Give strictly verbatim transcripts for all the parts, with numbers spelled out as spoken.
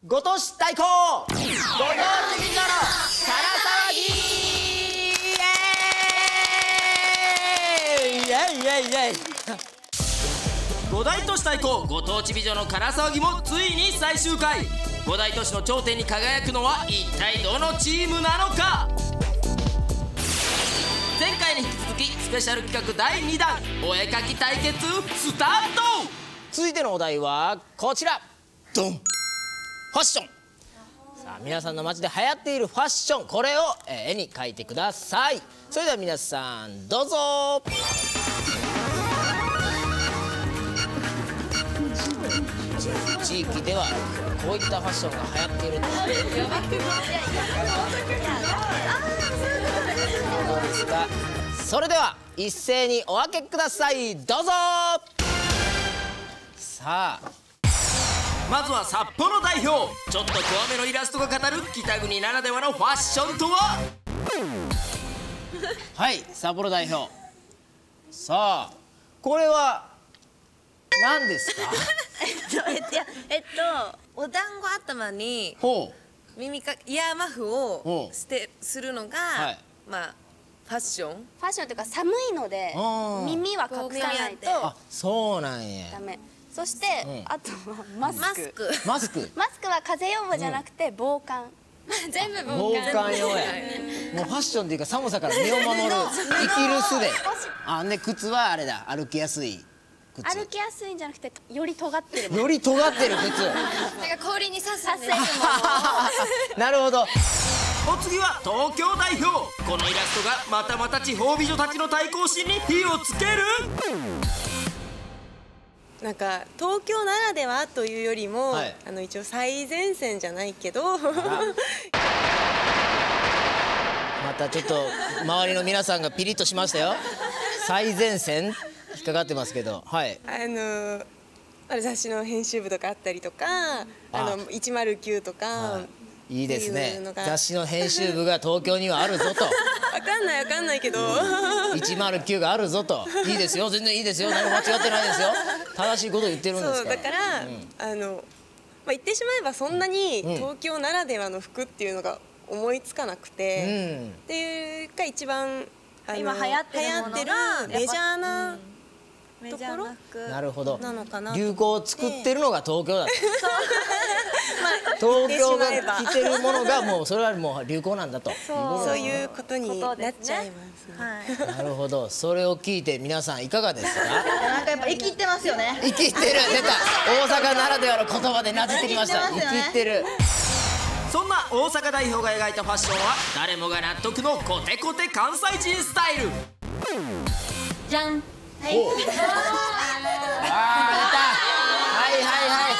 ご当地対抗ご当地人のから騒ぎイエーイイエイイエイイエイ五大都市対抗ご当地美女のから騒ぎもついに最終回。五大都市の頂点に輝くのは一体どのチームなのか。前回に引き続きスペシャル企画だいにだんお絵かき対決スタート。続いてのお題はこちら、ドン。ファッション。さあ皆さんの街で流行っているファッション、これを絵に描いてください。それでは皆さんどうぞ。地域ではこういったファッションが流行っていると。どうですか。それでは一斉にお開けください。どうぞ。さあまずは札幌代表、ちょっと怖めのイラストが語る北国ならではのファッションとは。はい札幌代表、さあこれは何ですか。 えっとえっとお団子頭にほう耳かイヤーマフをしてするのが、はい、まあファッションファッションというか寒いので耳は隠さないと。 あ、そうなんや。 ダメ。そして、うん、あとはマスク。マスク。 マスク。 マスクは風用具じゃなくて防寒。全部防寒。 防寒用や。もうファッションっていうか寒さから身を守る生きる術で。あ、ね靴はあれだ、歩きやすい。 歩きやすいんじゃなくてより尖ってる。 より尖ってる靴。 なんか氷に刺す。 なるほど。お次は東京代表、このイラストがまたまた地方美女たちの対抗心に火をつける。 なんか東京ならではというよりも、はい、あの一応最前線じゃないけどまたちょっと周りの皆さんがピリッとしましたよ。最前線引っかかってますけど、はい、 あのあれ雑誌の編集部とかあったりとか、あのいちまるきゅうとか、はい、 いいですね。雑誌の編集部が東京にはあるぞと。 わかんないわかんないけど、 いちまるきゅうがあるぞと。いいですよ、全然いいですよ、何も間違ってないですよ。正しいこと言ってるんですから。 そうだから、うん、あのまあ言ってしまえばそんなに東京ならではの服っていうのが思いつかなくて、うん、っていうか一番今流行ってるものがメジャーな。 メジャーな服なるほど。 なのかな。 流行を作ってるのが東京だと。東京が着てるものがもうそれはもう流行なんだと。 そういうことになっちゃいますね。 なるほど。それを聞いて皆さんいかがですか。 なんかやっぱ生きってますよね。 生きってる。出た。大阪ならではの言葉でなじってきました。生きってる。そんな大阪代表が描いたファッションは誰もが納得のコテコテ関西人スタイル。 じゃん。はい。 ああ、出た。はいはいはい。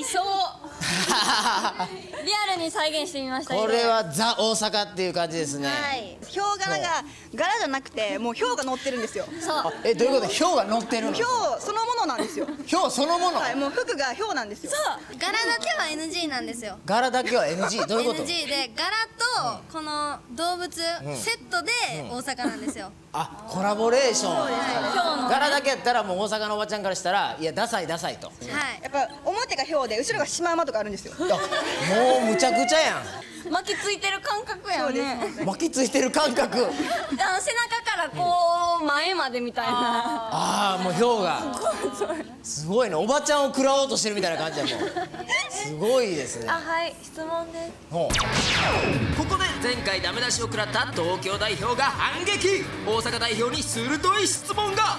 いそう。リアルに再現してみました。 これはザ大阪っていう感じですね。 はい。ヒョウ柄が柄じゃなくてもうヒョウが乗ってるんですよ。 そう。え、どういうこと？ヒョウが乗ってるの？ ヒョウそのものなんですよ。 ヒョウそのもの。 はい、もう服がヒョウなんですよ。そう。柄だけは エヌジー なんですよ。 柄だけは エヌジー。どういうこと？ エヌジー で柄とこの動物セットで大阪なんですよ。 あ、コラボレーション。柄だけやったらもう大阪のおばちゃんからしたらいやダサいダサいと。はい。 やっぱ表がヒョウで後ろがシマウマとかあるんですよ。 もうむちゃくちゃやん。 巻きついてる感覚やね。 巻きついてる感覚。 背中からこう前までみたいな。 ああ、もうヒョウがすごいね。おばちゃんを食らおうとしてるみたいな感じやもう。すごいですね。 あ、はい、質問です。 ほう。ここで前回ダメ出しを食らった東京代表が反撃。大阪代表に鋭い質問が。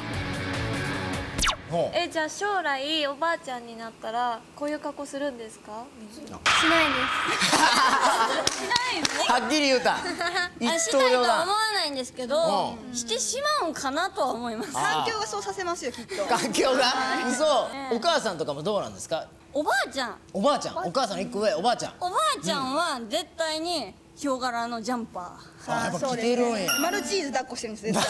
え、じゃあ将来おばあちゃんになったらこういう格好するんですか？ しないです。 しないの？ はっきり言うた。 しないと思わないんですけど、してしまうんかなとは思います。環境がそうさせますよきっと。 環境が？嘘。お母さんとかもどうなんですか？ おばあちゃん。 おばあちゃん。お母さんの一個上、おばあちゃん。 おばあちゃんは絶対にヒョウ柄のジャンパー。 あ、やっぱ着てるんや。 マルチーズ抱っこしてるんです絶対。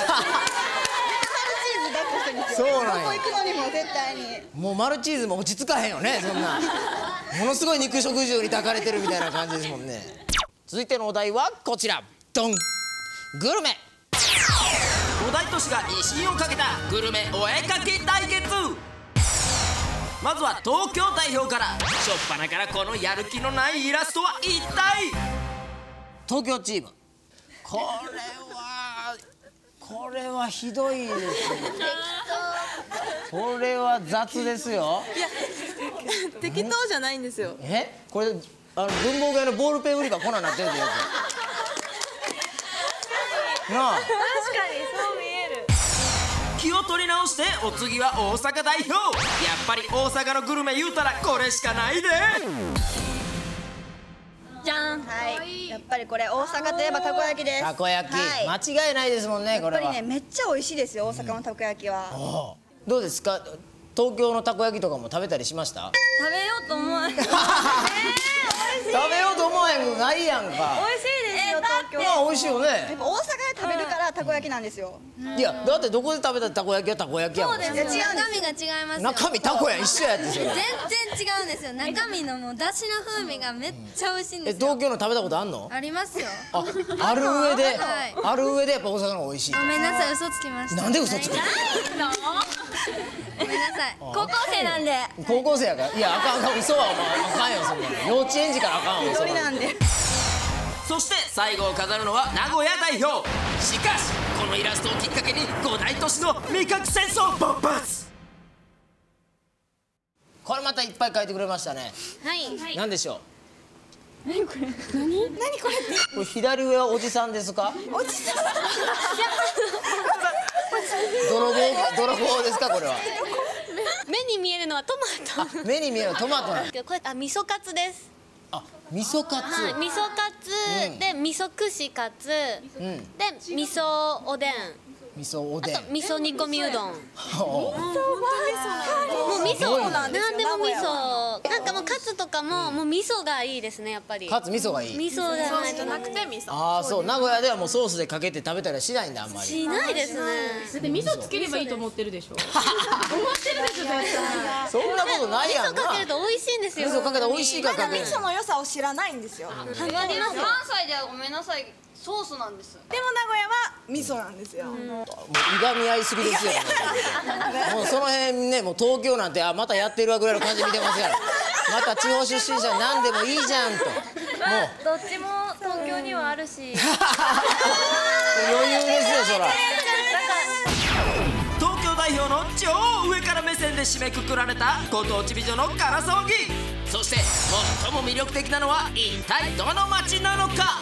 そうなんや。 ここ行くのにも絶対に。 もうマルチーズも落ち着かへんよね、そんな。ものすごい肉食獣に抱かれてるみたいな感じですもんね。続いてのお題はこちら。ドン。グルメ。五大都市が威信をかけたグルメお絵かき対決。 まずは東京代表から。しょっぱなからこのやる気のないイラストは一体。東京チーム、これはこれはひどいですね。これは雑ですよ。 いや適当じゃないんですよ。 えこれあの文房具屋のボールペン売り場こんなんなってるでよくなあ。 確かにそう見える。 気を取り直してお次は大阪代表。やっぱり大阪のグルメ言うたらこれしかないで。 じゃん。 はい、やっぱりこれ大阪といえばたこ焼きです。 たこ焼き、 はい、 間違いないですもんねこれは。 やっぱりねめっちゃ美味しいですよ大阪のたこ焼きは。 うん、どうですか東京のたこ焼きとかも食べたりしました？ 食べようと思わない。 食べようと思わへんくないやんか。 美味しいですよ東京。 まあ美味しいよね。 やっぱ大阪で食べるからたこ焼きなんですよ。 いやだってどこで食べたたこ焼きはたこ焼きやもん。 そうです。中身が違いますよ。 中身たこや一緒やってそれ。 全然違うんですよ。中身のもう出汁の風味がめっちゃ美味しいんえですよ。 東京の食べたことあんの？ ありますよ。 あある上で、 はいある上でやっぱ大阪の方が美味しい。 ごめんなさい嘘つきました。 なんで嘘つくの？ ごめんなさい。高校生なんで。 高校生やからいやあかんあかん嘘はお前あかんよそんなの。幼稚園児からあかんわそんなの。 なんで。 そして最後を飾るのは名古屋代表。しかしこのイラストをきっかけに五大都市の味覚戦争勃発。これまたいっぱい書いてくれましたね。 はい。 何でしょう。何これ何何これってこれ左上はおじさんですか？ おじさん。 泥棒泥棒ですかこれは。 目に見えるのはトマト。 あ目に見えるトマトなの。 これあ味噌カツです。 あ味噌カツ。 はい、味噌カツで味噌串カツうんで味噌おでん。 味噌おでん。 あと味噌煮込みうどん。もうおう味噌そうなんですよなんでも味名古屋噌。なんかもうカツとかももう味噌がいいですねやっぱり。 カツ味噌がいい。 味噌じゃないとなくて味噌。 ああそう名古屋ではもうソースでかけて食べたりはしないんだあんまり。 しないですね。 だって味噌つければいいと思ってるでしょ。思ってるでしょ絶対。 そんなことないやんな。 味噌かけると美味しいんですよ。 味噌かけたら美味しいからかける。 味噌の良さを知らないんですよ。でも名古屋関西ではごめんなさいソースなんです。 は味噌なんですよ。 もういがみ合いすぎですよ。もうその辺ねもう東京なんてあまたやってるわぐらいの感じ見てますから。また地方出身者なんでもいいじゃんと。もうどっちも東京にはあるし。 余裕ですよそら。東京代表の超上から目線で締めくくられたご当地美女のから騒ぎ。そして最も魅力的なのは一体どの町なのか。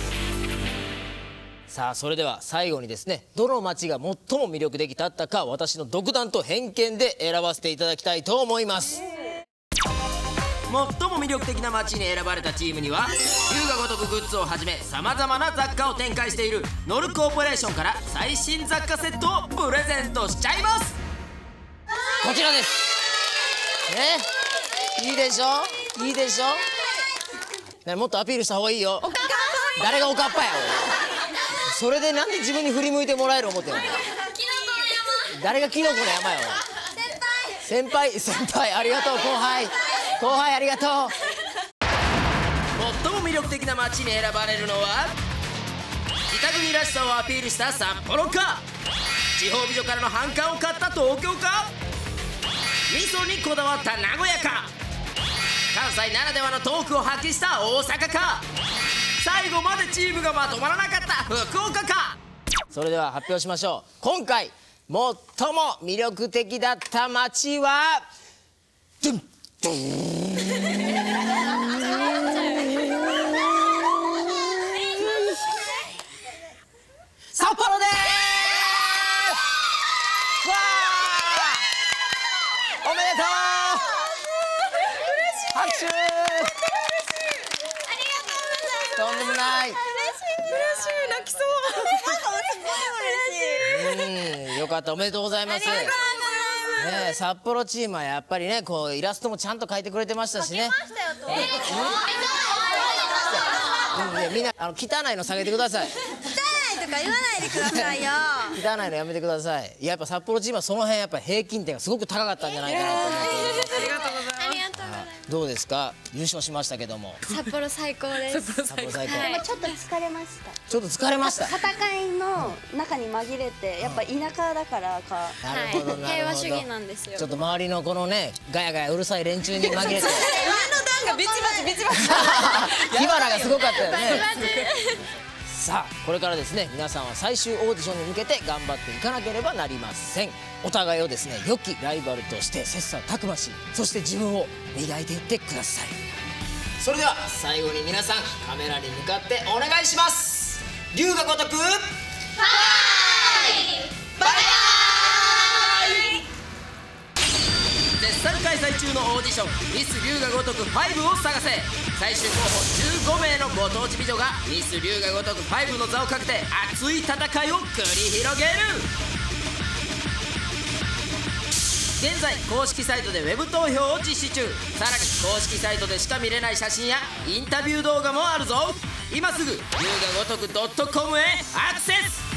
さあそれでは最後にですねどの町が最も魅力的だったか私の独断と偏見で選ばせていただきたいと思います。最も魅力的な町に選ばれたチームには龍が如くグッズをはじめさまざまな雑貨を展開しているノルコーポレーションから最新雑貨セットをプレゼントしちゃいます。こちらですね。いいでしょいいでしょ、ね、もっとアピールした方がいいよ。おかっぱ誰がおかっぱやそれでなんで自分に振り向いてもらえる思ってんの。誰がキノコの山や先輩先輩ありがとう後輩後輩ありがとう。最も魅力的な街に選ばれるのは北国らしさをアピールした札幌か地方美女からの反感を買った東京か味噌にこだわった名古屋か関西ならではのトークを発揮した大阪か最後までチームがまとまらなかった福岡か。それでは発表しましょう。今回最も魅力的だった街はドゥンドゥン札幌でーす。わーおめでとう拍手とんでもない。嬉しい泣きそううんよかったおめでとうございます。ねえ札幌チームはやっぱりねこうイラストもちゃんと描いてくれてましたしね。うんねみんなあの汚いの下げてください。 汚いとか言わないでくださいよ。 汚いのやめてください。いややっぱ札幌チームはその辺やっぱ平均点がすごく高かったんじゃないかなと思っております。 ありがとうございます。 どうですか、優勝しましたけども。 札幌最高です。 札幌最高。 でもちょっと疲れました。 ちょっと疲れました。 戦いの中に紛れて、やっぱ田舎だからか。 なるほどなるほど。 平和主義なんですよ。 ちょっと周りのこのね、ガヤガヤうるさい連中に紛れて。 上の段がビチバチビチバチ。 火花がすごかったよね。さあこれからですね、皆さんは最終オーディションに向けて頑張っていかなければなりません。お互いをですね、良きライバルとして切磋琢磨し、そして自分を磨いていってください。それでは最後に皆さんカメラに向かってお願いします。龍が如くファイバイバイ。絶賛開催中のオーディションミス龍が如くファイブを探せ。最終候補じゅうごめいのご当地美女がミス龍が如くファイブの座をかけて熱い戦いを繰り広げる。現在公式サイトでウェブ投票を実施中。さらに公式サイトでしか見れない写真やインタビュー動画もあるぞ。今すぐ龍が如く ドットコム へアクセス。